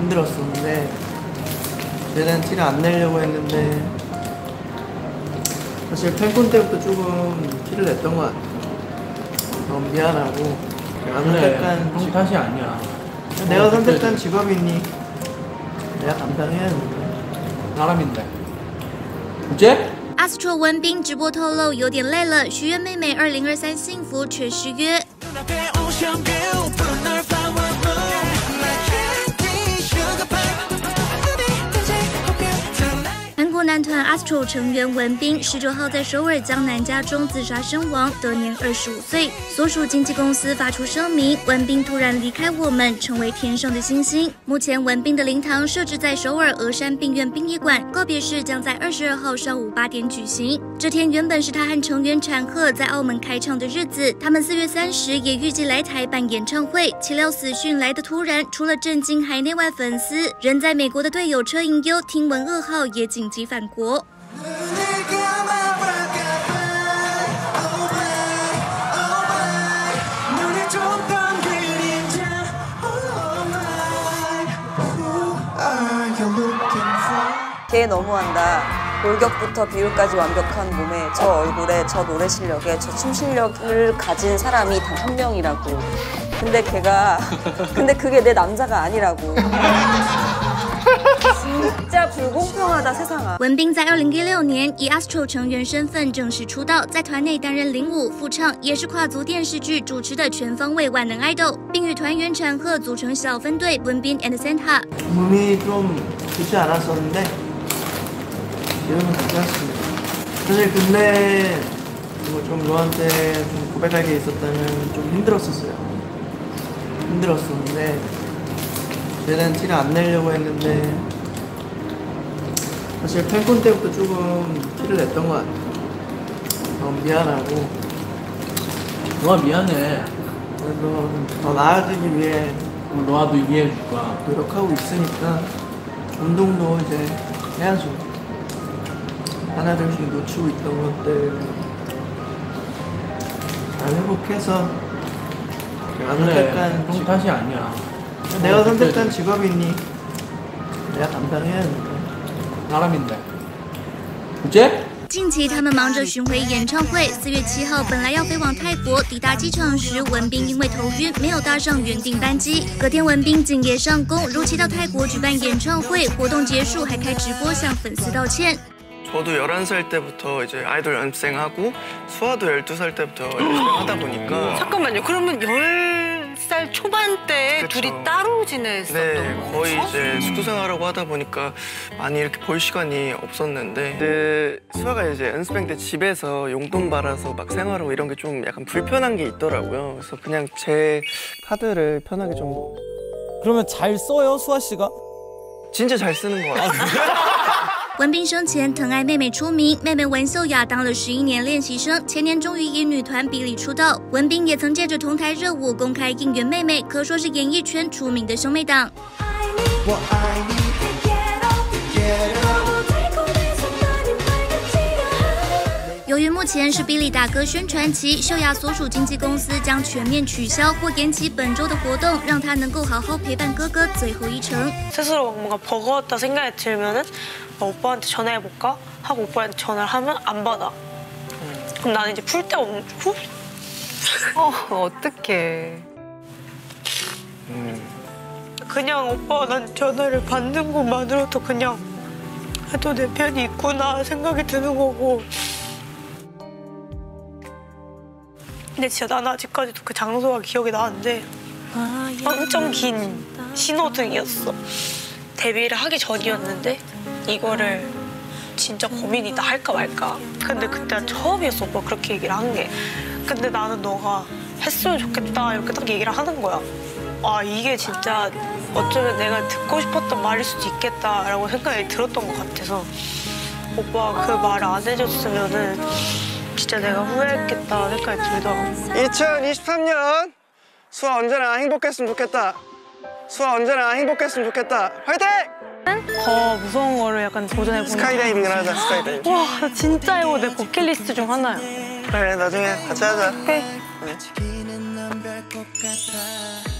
힘들었었는데 얘는 티를 안 내려고 했는데 사실 팬콘 때부터 조금 티를 냈던 것 같아요. 너무 미안하고 내가 선택한 형 탓이 아니야. 내가 선택한 직업이니 내가 감당해야 하는데 사람인데. 이제? 阿斯特文彬直播透露有点累了，许愿妹妹2023幸福却失约。韩国男团 Astro 成员文彬19号在首尔江南家中自杀身亡，得年25岁。所属经纪公司发出声明，文彬突然离开我们，成为天上的星星。目前文彬的灵堂设置在首尔峨山病院殡仪馆，告别式将在22号上午8点举行。这天原本是他和成员产赫在澳门开唱的日子，他们4月30也预计来台办演唱会，岂料死讯来得突然，除了震惊海内外粉丝，人在美国的队友车银优听闻噩耗也紧急返国。 걔 너무한다. 골격부터 비율까지 완벽한 몸에 저 얼굴에 저 노래 실력에 저 춤 실력을 가진 사람이 단 한 명이라고. 근데 그게 내 남자가 아니라고. 진짜 불공평하다 세상아. 文彬在2016年以 Astro 成员身份正式出道，在团内担任领舞、副唱，也是跨足电视剧主持的全方位万能爱豆，并与团员产赫组成小分队文彬 and Santa。 몸이 좀 좋지 않았었는데 지금은 괜찮습니다. 사실 근데 좀 너한테 좀 고백할 게 있었다면 좀 힘들었었는데 얘는 티를 안 내려고 했는데 사실 팬콘 때부터 조금 티를 냈던 것 같아요. 너무 미안하고 너가 미안해. 그래서 더 나아지기 위해 너와도 이해해줄 거야. 노력하고 있으니까 운동도 이제 해야죠. 하나둘씩 놓치고 있던 것들 잘 회복해서 내가 선택한 형 탓이 아니야. 내가 선택한 직업이니 내가 감당해야 하는데 사람인데. 이제? 近期他们忙着巡回演唱会，4月7号本来要飞往泰国，抵达机场时，文彬因为头晕没有搭上原定班机。隔天文彬敬业上工，如期到泰国举办演唱会，活动结束还开直播向粉丝道歉。 저도 11살 때부터 이제 아이돌 연습생하고 수아도 12살 때부터 연습생하다 보니까 잠깐만요. 그러면 10살 초반 때 그쵸. 둘이 따로 지냈었던 네, 거의 거죠? 이제 숙소 생활하고 하다 보니까 많이 이렇게 볼 시간이 없었는데 근데 수아가 이제 연습생 때 집에서 용돈 받아서 막 생활하고 이런 게 좀 약간 불편한 게 있더라고요. 그래서 그냥 제 카드를 편하게 좀 그러면 잘 써요, 수아 씨가? 진짜 잘 쓰는 것 같아요. 文彬生前疼爱妹妹出名，妹妹文秀雅当了11年练习生，前年终于以女团比利出道。文彬也曾借着同台热舞公开应援妹妹，可说是演艺圈出名的兄妹档。由于目前是比利大哥宣传期，秀雅所属经纪公司将全面取消或延期本周的活动，让她能够好好陪伴哥哥最后一程。 스스로 뭔가 버거웠다 생각이 들면은 오빠한테 전화해볼까? 하고 오빠한테 전화를 하면 안 받아. 그럼 나는 이제 풀 데 없는 후? 어떡해. 그냥 오빠가 난 전화를 받는 것만으로도 그냥 또 내 편이 있구나 생각이 드는 거고. 근데 진짜 나는 아직까지도 그 장소가 기억이 나는데 엄청 긴 신호등이었어. 데뷔를 하기 전이었는데 이거를 진짜 고민이다 할까 말까. 근데 그때 처음이었어 오빠 그렇게 얘기를 한 게. 근데 나는 너가 했으면 좋겠다 이렇게 딱 얘기를 하는 거야. 아 이게 진짜 어쩌면 내가 듣고 싶었던 말일 수도 있겠다라고 생각이 들었던 것 같아서 오빠가 그 말을 안 해줬으면은 진짜 내가 후회했겠다 생각이 들더라고. 2023년 수아 언제나 행복했으면 좋겠다. 수아 언제나 행복했으면 좋겠다. 화이팅! 더 무서운 거를 약간 도전해보는 스카이다이빙을 하자, 스카이다이빙. 와, 나 진짜 이거 내 버킷리스트 중 하나야. 그래, 나중에 같이 하자. 오케이. 네.